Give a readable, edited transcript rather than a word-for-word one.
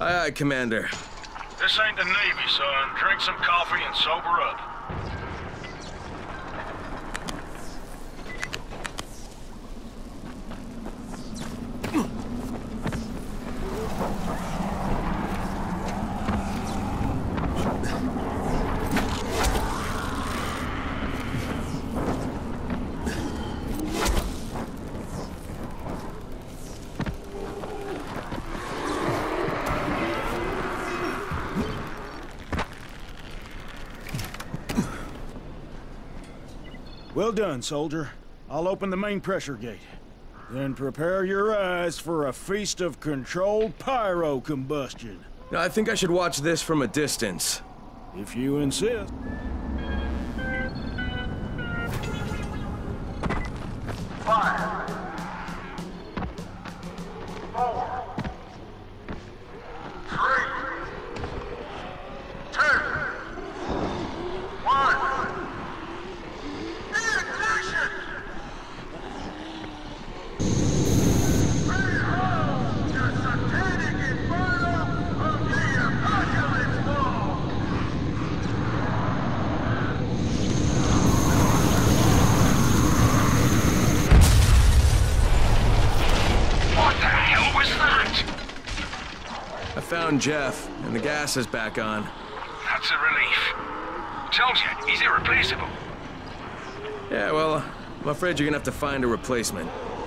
Aye, aye, Commander. This ain't the Navy, son. Drink some coffee and sober up. Well done, soldier. I'll open the main pressure gate. Then prepare your eyes for a feast of controlled pyro combustion. Now, I think I should watch this from a distance. If you insist. Five, 4, 3, 2, 1. Ignition! Behold the satanic inferno of the Apocalypse Ball! What the hell was that? I found Jeff, and the gas is back on. That's a relief. Told you, he's irreplaceable. Yeah, well, I'm afraid you're gonna have to find a replacement.